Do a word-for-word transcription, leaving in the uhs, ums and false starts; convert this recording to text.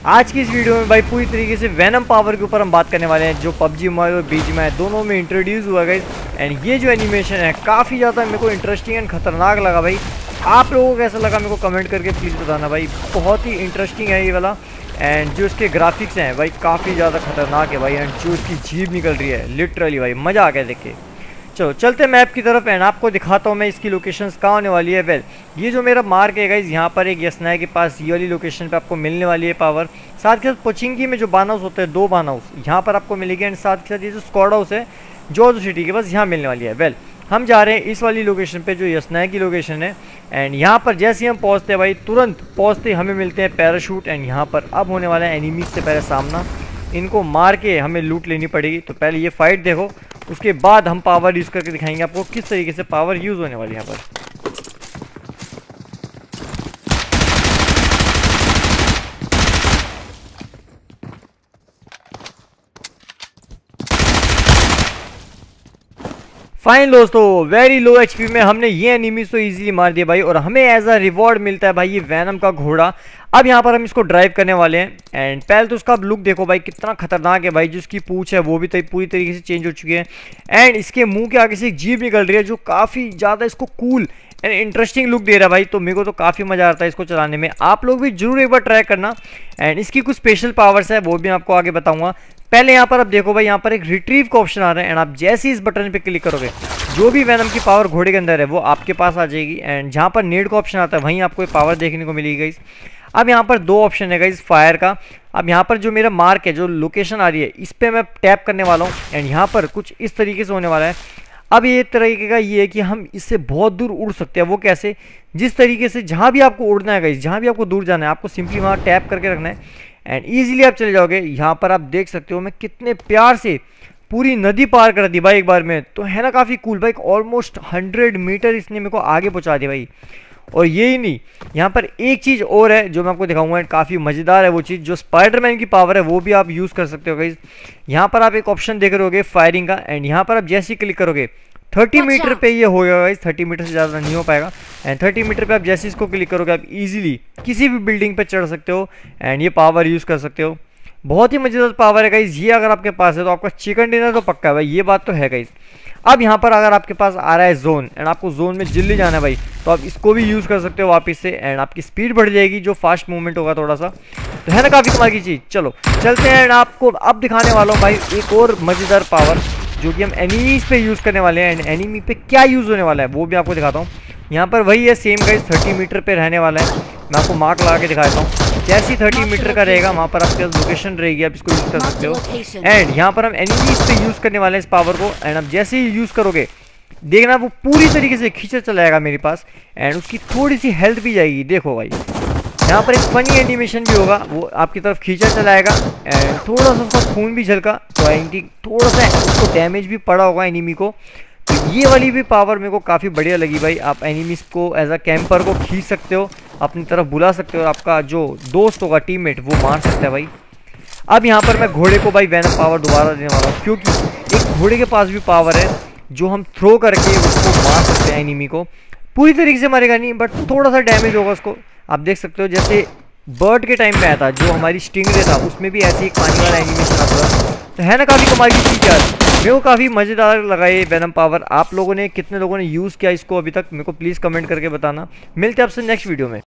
आज की इस वीडियो में भाई पूरी तरीके से वैनम पावर के ऊपर हम बात करने वाले हैं, जो पबजी मोबाइल और बीजीएमआई दोनों में इंट्रोड्यूस हुआ गाइस। एंड ये जो एनिमेशन है काफ़ी ज़्यादा मेरे को इंटरेस्टिंग एंड खतरनाक लगा भाई। आप लोगों को कैसा लगा मेरे को कमेंट करके प्लीज़ बताना भाई। बहुत ही इंटरेस्टिंग है ये वाला। एंड जो इसके ग्राफिक्स हैं भाई काफ़ी ज़्यादा खतरनाक है भाई। एंड जो इसकी जीभ निकल रही है लिटरली भाई मज़ा आ गया देख के। चलो चलते मैप की तरफ एंड आपको दिखाता हूँ मैं इसकी लोकेशंस कहाँ होने वाली है। वेल ये जो मेरा मार्क है गाइस, यहाँ पर एक यसनाय के पास ये वाली लोकेशन पे आपको मिलने वाली है पावर। साथ के साथ पोचिंकी में जो बान हाउस होते हैं, दो बान हाउस यहाँ पर आपको मिलेगी। एंड साथ के साथ ये जो स्क्वाड हाउस है जॉर्ज सिटी के पास यहाँ मिलने वाली है। वेल हम जा रहे हैं इस वाली लोकेशन पे जो यसनाय की लोकेशन है। एंड यहाँ पर जैसे ही हम पहुँचते हैं भाई तुरंत पहुँचते हमें मिलते हैं पैराशूट। एंड यहाँ पर अब होने वाला है एनिमीज से पहले सामना, इनको मार के हमें लूट लेनी पड़ेगी। तो पहले ये फाइट देखो, उसके बाद हम पावर यूज़ करके दिखाएंगे आपको किस तरीके से पावर यूज़ होने वाली है यहाँ पर। फाइन दोस्तों, वेरी लो एचपी में हमने ये एनिमीज तो इजीली मार दिया भाई। और हमें एज अ रिवॉर्ड मिलता है भाई ये वैनम का घोड़ा। अब यहाँ पर हम इसको ड्राइव करने वाले हैं। एंड पहले तो उसका लुक देखो भाई कितना खतरनाक है भाई। जो उसकी पूंछ है वो भी तो पूरी तरीके से चेंज हो चुकी है। एंड इसके मुंह के आगे से एक जीभ निकल रही है जो काफ़ी ज़्यादा इसको कूल एंड इंटरेस्टिंग लुक दे रहा है भाई। तो मेरे को तो काफ़ी मज़ा आता है इसको चलाने में। आप लोग भी जरूर एक बार ट्राई करना। एंड इसकी कुछ स्पेशल पावर्स है वो भी मैं आपको आगे बताऊँगा। पहले यहाँ पर अब देखो भाई, यहाँ पर एक रिट्रीव का ऑप्शन आ रहा है। एंड आप जैसे ही इस बटन पे क्लिक करोगे जो भी वैनम की पावर घोड़े के अंदर है वो आपके पास आ जाएगी। एंड जहाँ पर नेड का ऑप्शन आता है वहीं आपको पावर देखने को मिलेगी गाइस। अब यहाँ पर दो ऑप्शन है गाइस फायर का। अब यहाँ पर जो मेरा मार्क है, जो लोकेशन आ रही है, इस पर मैं टैप करने वाला हूँ। एंड यहाँ पर कुछ इस तरीके से होने वाला है। अब ये तरीके का ये है कि हम इससे बहुत दूर उड़ सकते हैं। वो कैसे? जिस तरीके से जहाँ भी आपको उड़ना है गाइस, जहाँ भी आपको दूर जाना है, आपको सिंपली वहाँ टैप करके रखना है एंड ईजिली आप चले जाओगे। यहाँ पर आप देख सकते हो मैं कितने प्यार से पूरी नदी पार कर दी भाई एक बार में। तो है ना काफ़ी कूल भाई। ऑलमोस्ट हंड्रेड मीटर इसने मेरे को आगे पहुँचा दिया भाई। और यही नहीं, यहाँ पर एक चीज़ और है जो मैं आपको दिखाऊंगा। काफ़ी मज़ेदार है वो चीज़। जो स्पाइडरमैन की पावर है वो भी आप यूज़ कर सकते हो गाइस। यहाँ पर आप एक ऑप्शन देख रहे होगे फायरिंग का। एंड यहाँ पर आप जैसे ही क्लिक करोगे थर्टी मीटर पे ये होगा गाइस। थर्टी मीटर से ज़्यादा नहीं हो पाएगा। एंड थर्टी मीटर पे आप जैसे इसको क्लिक करोगे आप इजीली किसी भी बिल्डिंग पे चढ़ सकते हो एंड ये पावर यूज़ कर सकते हो। बहुत ही मज़ेदार पावर है गाइस। ये अगर आपके पास है तो आपका चिकन डिनर तो पक्का है भाई, ये बात तो है गाइस। अब यहाँ पर अगर आपके पास आ रहा है जोन एंड आपको जोन में जल्दी जाना है भाई, तो आप इसको भी यूज़ कर सकते हो वापस से। एंड आपकी स्पीड बढ़ जाएगी, जो फास्ट मूवमेंट होगा थोड़ा सा। तो है ना काफ़ी कमाल की चीज़। चलो चलते हैं एंड आपको अब दिखाने वाला हूँ भाई एक और मज़ेदार पावर जो कि हम एनिमीज पे यूज़ करने वाले हैं। एंड एनिमी पे क्या यूज़ होने वाला है वो भी आपको दिखाता हूँ। यहाँ पर वही है सेम गाइस, थर्टी मीटर पे रहने वाला है। मैं आपको मार्क लगा के दिखाता हूँ। जैसे ही थर्टी मीटर का रहेगा वहाँ पर आपके पास लोकेशन रहेगी, आप इसको यूज़ कर सकते हो। एंड यहाँ पर हम एनिमीज पे यूज़ करने वाले हैं इस पावर को। एंड आप जैसे ही यूज़ करोगे देखना वो पूरी तरीके से खींचा चला जाएगा मेरे पास। एंड उसकी थोड़ी सी हेल्थ भी जाएगी। देखो भाई यहाँ पर एक फनी एनिमेशन भी होगा, वो आपकी तरफ खींचा चलाएगा। एंड थोड़ा सा उसका खून भी झलका, तो आई थिंक थोड़ा सा उसको डैमेज भी पड़ा होगा एनिमी को। तो ये वाली भी पावर मेरे को काफ़ी बढ़िया लगी भाई। आप एनिमीज को एज अ कैंपर को खींच सकते हो, अपनी तरफ बुला सकते हो। आपका जो दोस्त होगा टीममेट वो मार सकता है भाई। अब यहाँ पर मैं घोड़े को भाई वैनम पावर दोबारा देने वाला हूँ, क्योंकि एक घोड़े के पास भी पावर है जो हम थ्रो करके उसको मार सकते हैं। एनिमी को पूरी तरीके से मारेगा नहीं, बट थोड़ा सा डैमेज होगा उसको। आप देख सकते हो जैसे बर्ड के टाइम में आया था जो हमारी स्टिंगरे था, उसमें भी ऐसे एक पानी वाला एनिमेशन आता था। तो है ना काफ़ी कमाल की चीज़ यार। मेरे को काफ़ी मज़ेदार लगा ये वैनम पावर। आप लोगों ने कितने लोगों ने यूज़ किया इसको अभी तक, मेरे को प्लीज़ कमेंट करके बताना। मिलते हैं आपसे नेक्स्ट वीडियो में।